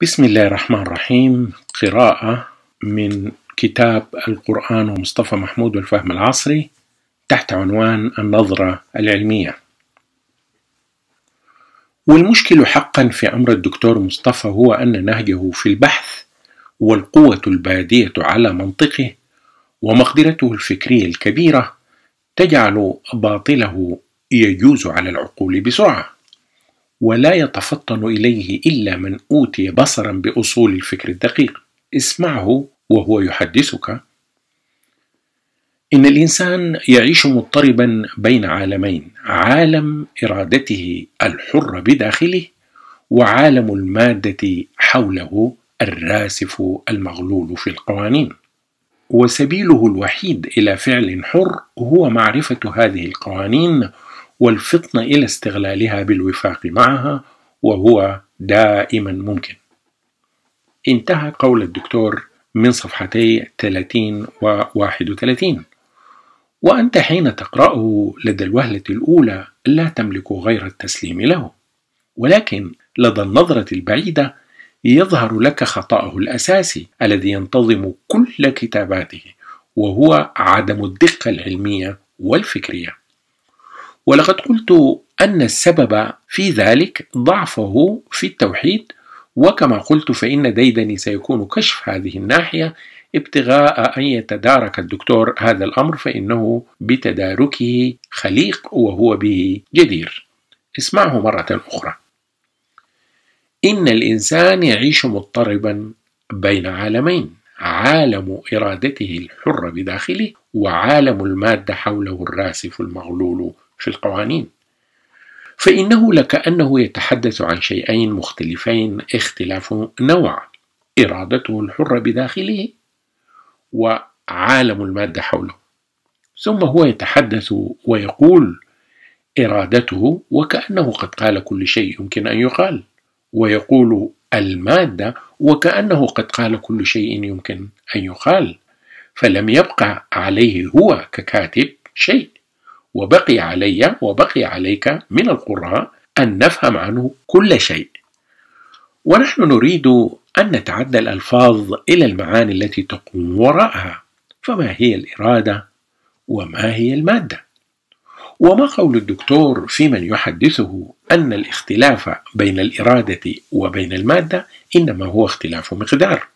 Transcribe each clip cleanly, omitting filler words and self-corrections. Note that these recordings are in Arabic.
بسم الله الرحمن الرحيم. قراءة من كتاب القرآن ومصطفى محمود والفهم العصري تحت عنوان النظرة العلمية. والمشكل حقا في أمر الدكتور مصطفى هو أن نهجه في البحث والقوة البادية على منطقه ومقدرته الفكرية الكبيرة تجعل باطله يجوز على العقول بسرعة، ولا يتفطن إليه إلا من أوتي بصرا بأصول الفكر الدقيق. اسمعه وهو يحدثك: إن الإنسان يعيش مضطربا بين عالمين، عالم إرادته الحرة بداخله، وعالم المادة حوله الراسف المغلول في القوانين. وسبيله الوحيد إلى فعل حر هو معرفة هذه القوانين والفطن إلى استغلالها بالوفاق معها، وهو دائما ممكن. انتهى قول الدكتور من صفحتي 30 و 31. وأنت حين تقرأه لدى الوهلة الأولى لا تملك غير التسليم له، ولكن لدى النظرة البعيدة يظهر لك خطأه الأساسي الذي ينتظم كل كتاباته، وهو عدم الدقة العلمية والفكرية. ولقد قلت أن السبب في ذلك ضعفه في التوحيد، وكما قلت فإن ديدني سيكون كشف هذه الناحية ابتغاء أن يتدارك الدكتور هذا الأمر، فإنه بتداركه خليق وهو به جدير. اسمعه مرة أخرى: إن الإنسان يعيش مضطربا بين عالمين، عالم إرادته الحرة بداخله، وعالم المادة حوله الراسف المغلول في القوانين. فإنه لكأنه يتحدث عن شيئين مختلفين اختلاف نوع: إرادته الحرة بداخله وعالم المادة حوله. ثم هو يتحدث ويقول إرادته وكأنه قد قال كل شيء يمكن أن يقال، ويقول المادة وكأنه قد قال كل شيء يمكن أن يقال، فلم يبقى عليه هو ككاتب شيء، وبقي علي وبقي عليك من القراء أن نفهم عنه كل شيء. ونحن نريد أن نتعدى الألفاظ إلى المعاني التي تقوم وراءها. فما هي الإرادة؟ وما هي المادة؟ وما قول الدكتور في من يحدثه أن الاختلاف بين الإرادة وبين المادة إنما هو اختلاف مقدار،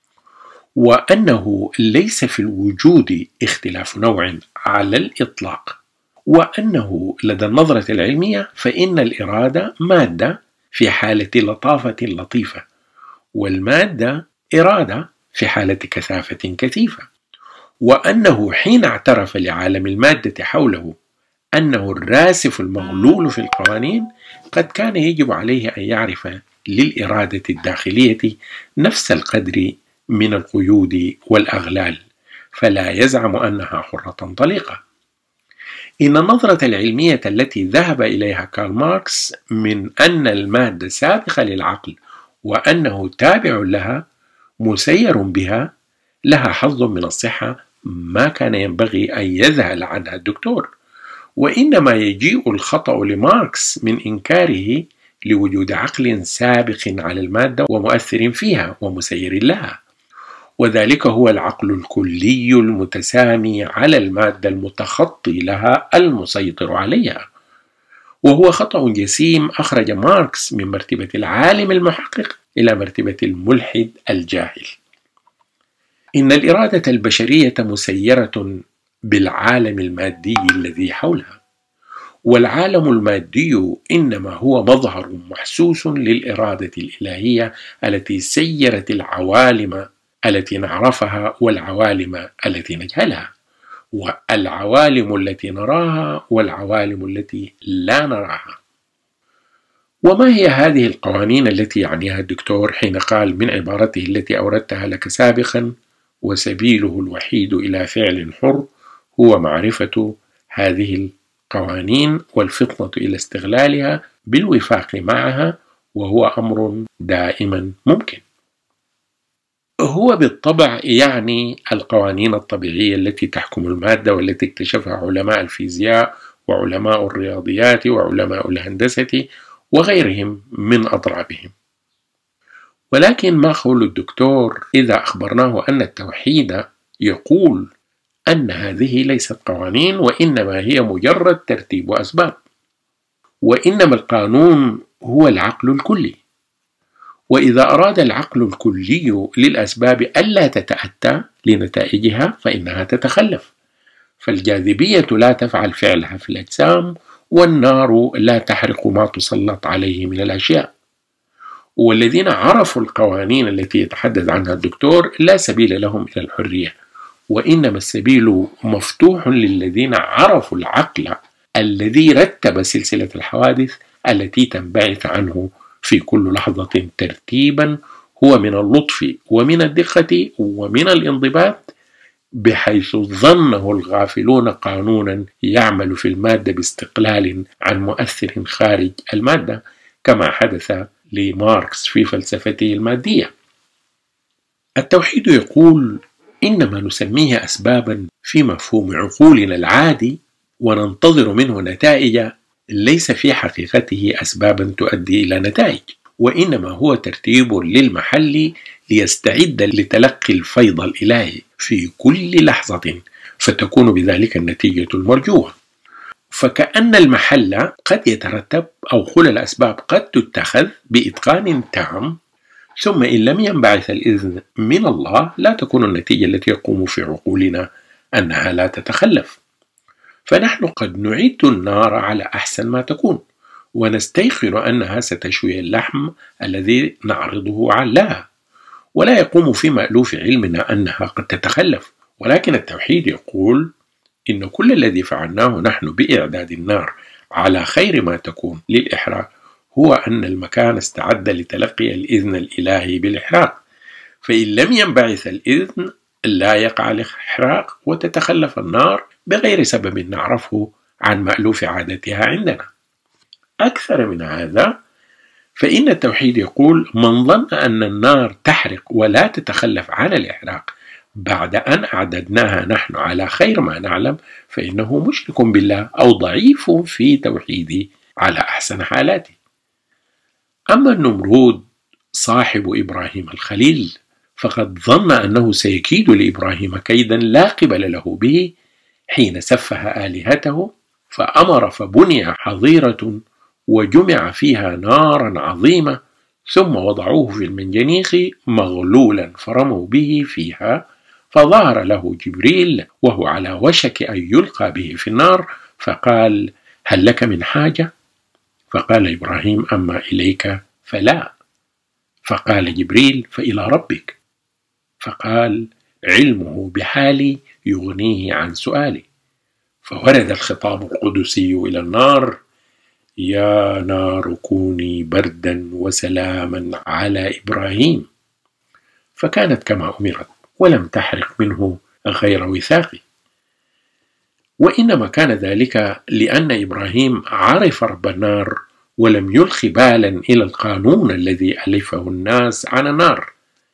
وأنه ليس في الوجود اختلاف نوع على الإطلاق، وأنه لدى النظرة العلمية فإن الإرادة مادة في حالة لطافة لطيفة، والمادة إرادة في حالة كثافة كثيفة، وأنه حين اعترف لعالم المادة حوله أنه الراسف المغلول في القوانين قد كان يجب عليه أن يعرف للإرادة الداخلية نفس القدر من القيود والأغلال، فلا يزعم أنها حرة طليقة. إن النظرة العلمية التي ذهب إليها كارل ماركس من أن المادة سابقة للعقل وأنه تابع لها مسير بها لها حظ من الصحة ما كان ينبغي أن يذهل عنها الدكتور، وإنما يجيء الخطأ لماركس من إنكاره لوجود عقل سابق على المادة ومؤثر فيها ومسير لها، وذلك هو العقل الكلي المتسامي على المادة المتخطي لها المسيطر عليها. وهو خطأ جسيم أخرج ماركس من مرتبة العالم المحقق إلى مرتبة الملحد الجاهل. إن الإرادة البشرية مسيرة بالعالم المادي الذي حولها، والعالم المادي إنما هو مظهر محسوس للإرادة الإلهية التي سيرت العوالم التي نعرفها والعوالم التي نجهلها، والعوالم التي نراها والعوالم التي لا نراها. وما هي هذه القوانين التي يعنيها الدكتور حين قال من عبارته التي أوردتها لك سابقا: وسبيله الوحيد إلى فعل حر هو معرفة هذه القوانين والفطنة إلى استغلالها بالوفاق معها، وهو أمر دائما ممكن؟ هو بالطبع يعني القوانين الطبيعية التي تحكم المادة والتي اكتشفها علماء الفيزياء وعلماء الرياضيات وعلماء الهندسة وغيرهم من أضرابهم. ولكن ما قول الدكتور إذا أخبرناه أن التوحيد يقول أن هذه ليست قوانين وإنما هي مجرد ترتيب وأسباب، وإنما القانون هو العقل الكلي، وإذا أراد العقل الكلي للأسباب ألا تتأتى لنتائجها فإنها تتخلف، فالجاذبية لا تفعل فعلها في الأجسام، والنار لا تحرق ما تسلط عليه من الأشياء. والذين عرفوا القوانين التي يتحدث عنها الدكتور لا سبيل لهم إلى الحرية، وإنما السبيل مفتوح للذين عرفوا العقل الذي رتب سلسلة الحوادث التي تنبعث عنه في كل لحظة ترتيبا هو من اللطف ومن الدقة ومن الانضباط، بحيث ظنه الغافلون قانونا يعمل في المادة باستقلال عن مؤثر خارج المادة، كما حدث لماركس في فلسفته المادية. التوحيد يقول إنما نسميه أسبابا في مفهوم عقولنا العادي، وننتظر منه نتائج ليس في حقيقته أسبابا تؤدي إلى نتائج، وإنما هو ترتيب للمحل ليستعد لتلقي الفيض الإلهي في كل لحظة، فتكون بذلك النتيجة المرجوة. فكأن المحل قد يترتب أو خلل الأسباب قد تتخذ بإتقان تام، ثم إن لم ينبعث الإذن من الله لا تكون النتيجة التي يقوم في عقولنا أنها لا تتخلف. فنحن قد نعد النار على أحسن ما تكون، ونستيقن أنها ستشوي اللحم الذي نعرضه عليها، ولا يقوم في مألوف علمنا أنها قد تتخلف. ولكن التوحيد يقول إن كل الذي فعلناه نحن بإعداد النار على خير ما تكون للإحراق هو أن المكان استعد لتلقي الإذن الإلهي بالإحراق، فإن لم ينبعث الإذن لا يقع الإحراق وتتخلف النار بغير سبب نعرفه عن مألوف عادتها عندنا. أكثر من هذا، فإن التوحيد يقول من ظن أن النار تحرق ولا تتخلف عن الإحراق بعد أن أعددناها نحن على خير ما نعلم فإنه مشرك بالله أو ضعيف في توحيده على أحسن حالاته. أما النمرود صاحب إبراهيم الخليل فقد ظن أنه سيكيد لإبراهيم كيدا لا قبل له به حين سفه آلهته، فأمر فبني حظيرة وجمع فيها نارا عظيمة، ثم وضعوه في المنجنيق مغلولا فرموا به فيها، فظهر له جبريل وهو على وشك أن يلقى به في النار، فقال هل لك من حاجة؟ فقال إبراهيم أما إليك فلا. فقال جبريل فإلى ربك؟ فقال علمه بحالي يغنيه عن سؤالي. فورد الخطاب القدسي إلى النار يا نار كوني بردا وسلاما على إبراهيم، فكانت كما أمرت ولم تحرق منه غير وثاق. وإنما كان ذلك لأن إبراهيم عرف رب النار ولم يلخ بالا إلى القانون الذي ألفه الناس عن النار.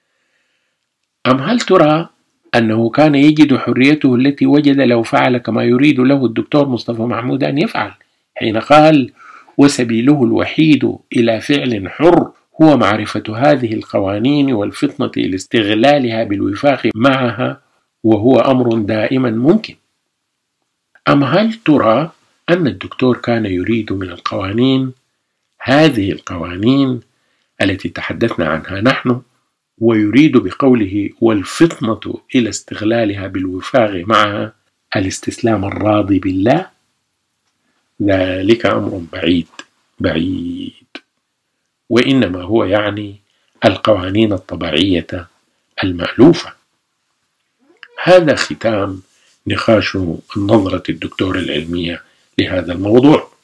أم هل ترى أنه كان يجد حريته التي وجد لو فعل كما يريد له الدكتور مصطفى محمود أن يفعل، حين قال وسبيله الوحيد إلى فعل حر هو معرفة هذه القوانين والفطنة لاستغلالها بالوفاق معها، وهو أمر دائما ممكن. أم هل ترى أن الدكتور كان يريد من القوانين هذه القوانين التي تحدثنا عنها نحن، ويريد بقوله والفطنة إلى استغلالها بالوفاق معها الاستسلام الراضي بالله؟ ذلك أمر بعيد، وإنما هو يعني القوانين الطبيعية المألوفة. هذا ختام نقاش النظرة الدكتور العلمية لهذا الموضوع.